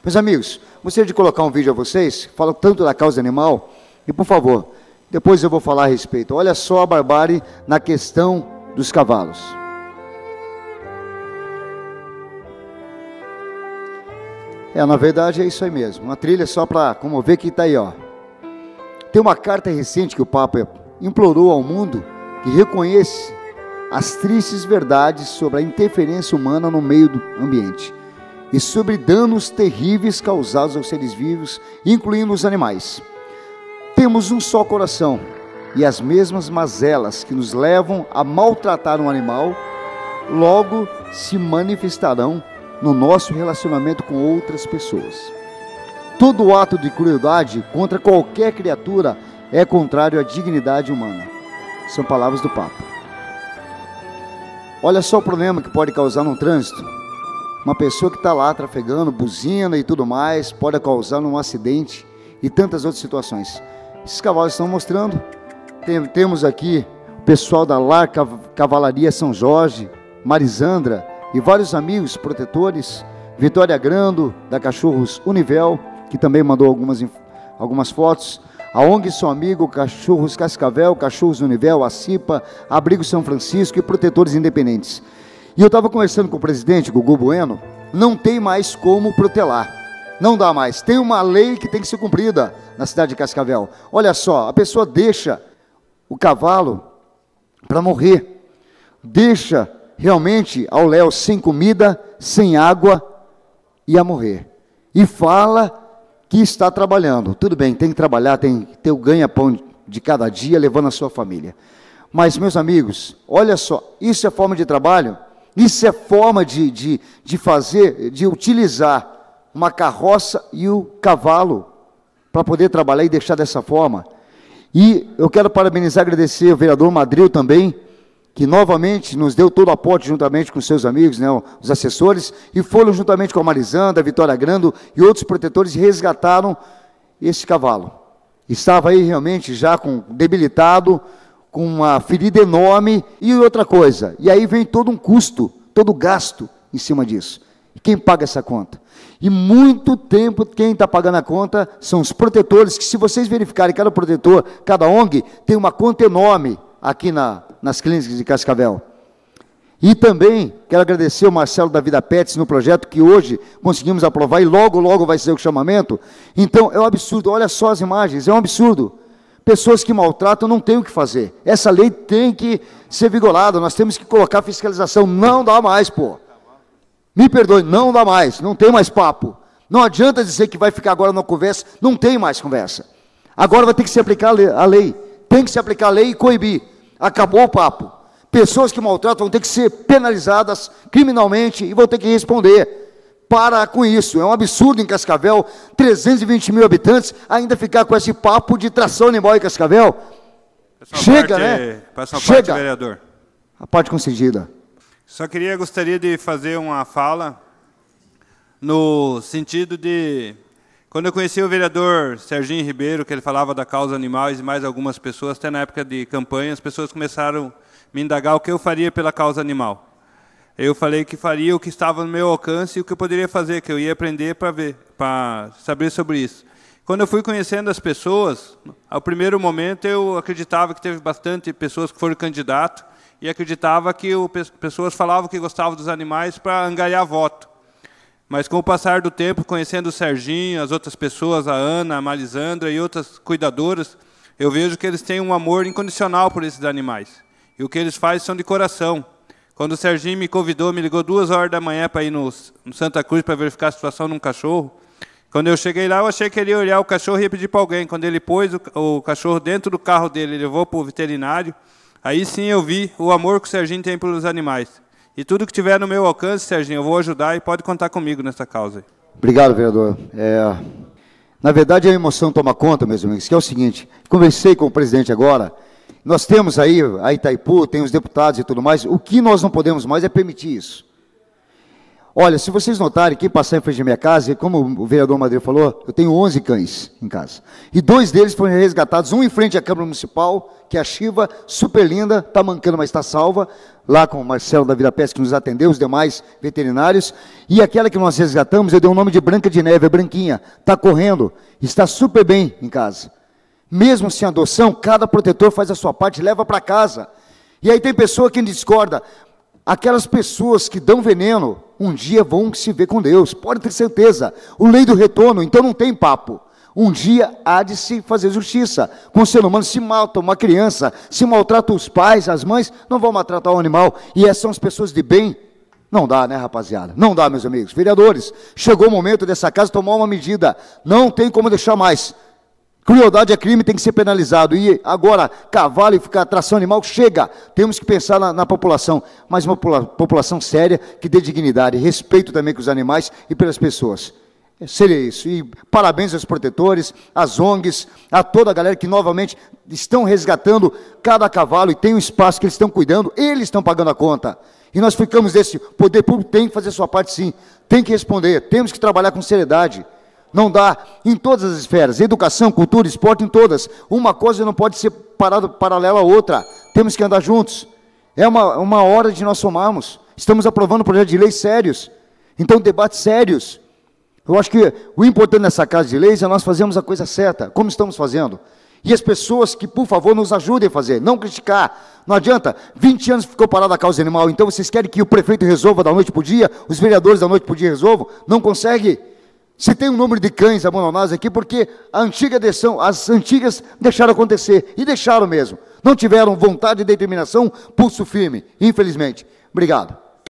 Meus amigos, gostaria de colocar um vídeo a vocês, fala tanto da causa animal, e por favor, depois eu vou falar a respeito. Olha só a barbárie na questão dos cavalos. Na verdade é isso aí mesmo, uma trilha só para comover que está aí, ó. Tem uma carta recente que o Papa implorou ao mundo que reconhece as tristes verdades sobre a interferência humana no meio do ambiente e sobre danos terríveis causados aos seres vivos, incluindo os animais. Temos um só coração, e as mesmas mazelas que nos levam a maltratar um animal, logo se manifestarão no nosso relacionamento com outras pessoas. Todo ato de crueldade contra qualquer criatura é contrário à dignidade humana. São palavras do Papa. Olha só o problema que pode causar no trânsito. Uma pessoa que está lá trafegando, buzina e tudo mais, pode causar um acidente e tantas outras situações. Esses cavalos estão mostrando. Temos aqui o pessoal da Lar Cavalaria São Jorge, Marisandra e vários amigos protetores. Vitória Grando, da Cachorros Univel, que também mandou algumas fotos. A ONG São Amigo, Cachorros Cascavel, Cachorros Univel, a CIPA, Abrigo São Francisco e Protetores Independentes. E eu estava conversando com o presidente, Gugu Bueno, não tem mais como protelar. Não dá mais. Tem uma lei que tem que ser cumprida na cidade de Cascavel. Olha só, a pessoa deixa o cavalo para morrer. Deixa realmente ao léu sem comida, sem água e a morrer. E fala que está trabalhando. Tudo bem, tem que trabalhar, tem que ter o ganha-pão de cada dia, levando a sua família. Mas, meus amigos, olha só, isso é forma de trabalho? Isso é forma de fazer, de utilizar uma carroça e o cavalo para poder trabalhar e deixar dessa forma. E eu quero parabenizar e agradecer o vereador Madril também, que novamente nos deu todo o aporte juntamente com seus amigos, né, os assessores, e foram juntamente com a Marisanda, a Vitória Grando e outros protetores e resgataram esse cavalo. Estava aí realmente já debilitado, com uma ferida enorme e outra coisa. E aí vem todo um custo, todo gasto em cima disso. E quem paga essa conta? E muito tempo quem está pagando a conta são os protetores, que se vocês verificarem, cada protetor, cada ONG, tem uma conta enorme aqui nas clínicas de Cascavel. E também quero agradecer o Marcelo da Vida Pets no projeto que hoje conseguimos aprovar e logo, logo vai ser o chamamento. Então é um absurdo, olha só as imagens, é um absurdo. Pessoas que maltratam não têm o que fazer. Essa lei tem que ser vigorada, nós temos que colocar fiscalização. Não dá mais, pô. Me perdoe, não dá mais, não tem mais papo. Não adianta dizer que vai ficar agora na conversa, não tem mais conversa. Agora vai ter que se aplicar a lei. Tem que se aplicar a lei e coibir. Acabou o papo. Pessoas que maltratam vão ter que ser penalizadas criminalmente e vão ter que responder. Para com isso, é um absurdo em Cascavel, 320 mil habitantes, ainda ficar com esse papo de tração animal em Cascavel. Chega, né? Chega, vereador. A parte concedida. Gostaria de fazer uma fala no sentido de... Quando eu conheci o vereador Serginho Ribeiro, que ele falava da causa animais e mais algumas pessoas, até na época de campanha, as pessoas começaram a me indagar o que eu faria pela causa animal. Eu falei que faria o que estava no meu alcance e o que eu poderia fazer, que eu ia aprender para saber sobre isso. Quando eu fui conhecendo as pessoas, ao primeiro momento eu acreditava que teve bastante pessoas que foram candidatos e acreditava que pessoas falavam que gostavam dos animais para angariar voto. Mas com o passar do tempo, conhecendo o Serginho, as outras pessoas, a Ana, a Marisandra e outras cuidadoras, eu vejo que eles têm um amor incondicional por esses animais. E o que eles fazem são de coração. Quando o Serginho me convidou, me ligou 2 horas da manhã para ir no Santa Cruz para verificar a situação de um cachorro. Quando eu cheguei lá, eu achei que ele ia olhar o cachorro e ia pedir para alguém. Quando ele pôs o cachorro dentro do carro dele, ele levou para o veterinário, aí sim eu vi o amor que o Serginho tem pelos animais. E tudo que tiver no meu alcance, Serginho, eu vou ajudar e pode contar comigo nessa causa. Obrigado, vereador. Na verdade, a emoção toma conta, meus amigos, que é o seguinte, conversei com o presidente agora, nós temos aí a Itaipu, tem os deputados e tudo mais, o que nós não podemos mais é permitir isso. Olha, se vocês notarem, quem passar em frente da minha casa, e como o vereador Madeira falou, eu tenho 11 cães em casa. E 2 deles foram resgatados, um em frente à Câmara Municipal, que é a Chiva, super linda, está mancando, mas está salva, lá com o Marcelo da Vida Pesca que nos atendeu, os demais veterinários. E aquela que nós resgatamos, eu dei o nome de Branca de Neve, é branquinha, está correndo, está super bem em casa. Mesmo sem adoção, cada protetor faz a sua parte e leva para casa. E aí tem pessoa que discorda. Aquelas pessoas que dão veneno, um dia vão se ver com Deus, pode ter certeza. O lei do retorno, então não tem papo. Um dia há de se fazer justiça. Com o ser humano, se mata uma criança, se maltrata os pais, as mães, não vão maltratar o animal. E essas são as pessoas de bem. Não dá, né, rapaziada? Não dá, meus amigos. Vereadores, chegou o momento dessa casa tomar uma medida. Não tem como deixar mais. Crueldade é crime, tem que ser penalizado. E agora, cavalo e ficar tração animal, chega. Temos que pensar na população, mas uma população séria, que dê dignidade, respeito também com os animais e pelas pessoas. Seria isso. E parabéns aos protetores, às ONGs, a toda a galera que novamente estão resgatando cada cavalo e tem um espaço que eles estão cuidando, eles estão pagando a conta. E nós ficamos desse, poder público tem que fazer sua parte sim, tem que responder, temos que trabalhar com seriedade. Não dá, em todas as esferas, educação, cultura, esporte, em todas. Uma coisa não pode ser paralela à outra. Temos que andar juntos. É uma hora de nós somarmos. Estamos aprovando projetos de leis sérios. Então, debates sérios. Eu acho que o importante nessa casa de leis é nós fazermos a coisa certa, como estamos fazendo. E as pessoas que, por favor, nos ajudem a fazer, não criticar. Não adianta, 20 anos ficou parada a causa animal, então vocês querem que o prefeito resolva da noite para o dia, os vereadores da noite para o dia resolvam? Não consegue. Se tem um número de cães abandonados aqui, porque as antigas deixaram acontecer, e deixaram mesmo. Não tiveram vontade e determinação, pulso firme, infelizmente. Obrigado.